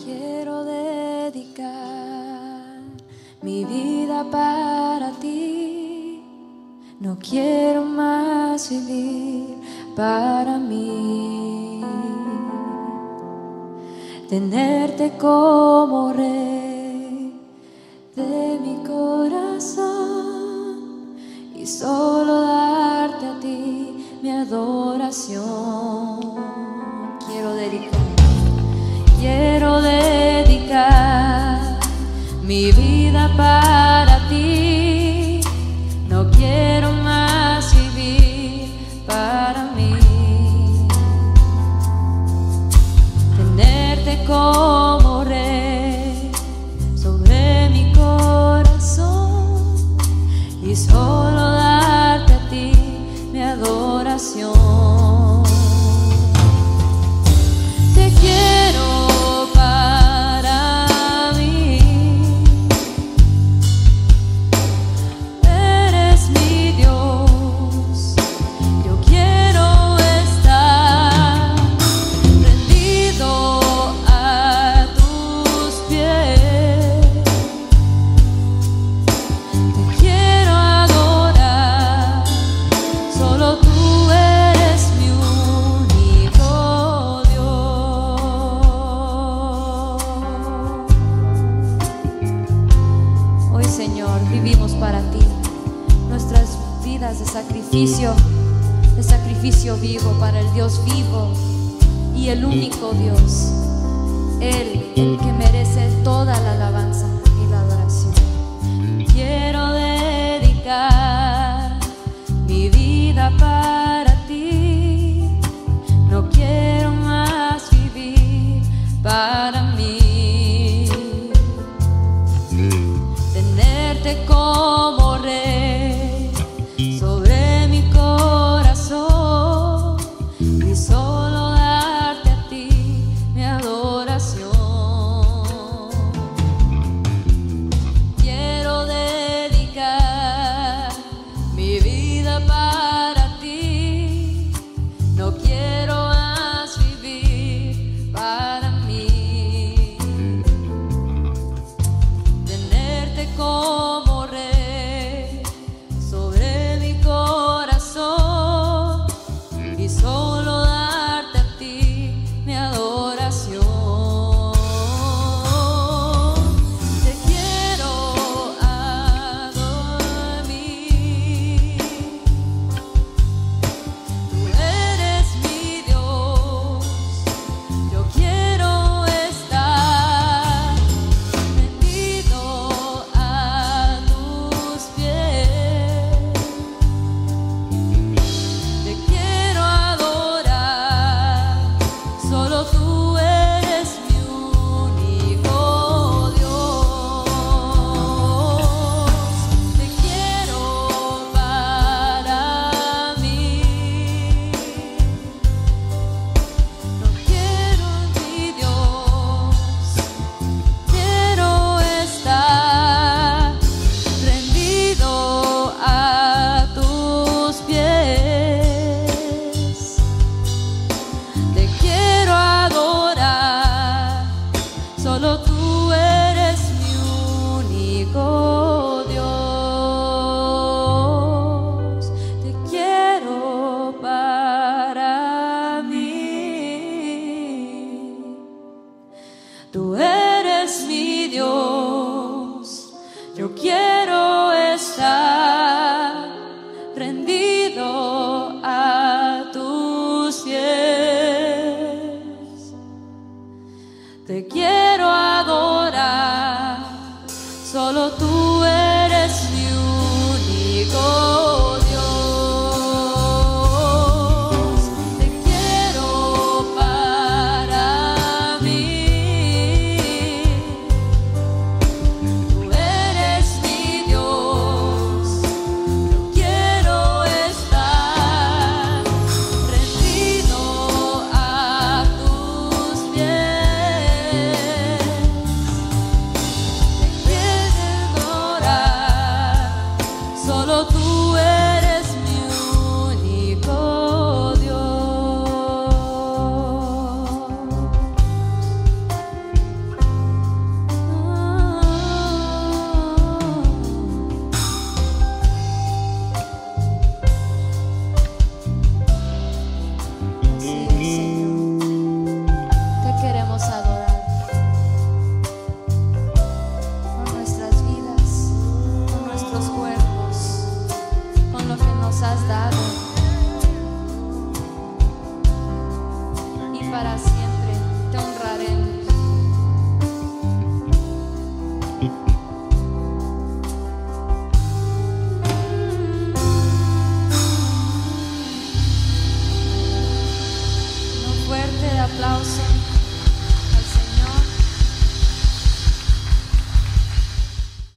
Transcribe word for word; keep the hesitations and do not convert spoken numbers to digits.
Quiero dedicar mi vida para ti. No quiero más vivir para mí. Tenerte como rey de mi corazón y solo darte a ti mi adoración. Quiero dedicar, quiero dedicar mi vida para ti. No quiero más vivir para mí. Tenerte como rey sobre mi corazón y solo darte a ti mi adoración. Te quiero para mí. Eres mi Dios. Yo quiero estar rendido a tus pies. Te quiero adorar. Solo tú eres mi único Dios. Hoy, Señor, vivimos para ti. Nuestras vidas de sacrificio, de sacrificio vivo para el Dios vivo y el único Dios. Él, el que merece toda la alabanza y la adoración. Quiero dedicar mi vida para ti. No quiero más vivir para mí. Tenerte como rey sobre mi corazón y solo darte a ti mi adoración. Quiero dedicar mi vida para ti. No quiero más vivir para mí. Tenerte como rey sobre mi corazón y solo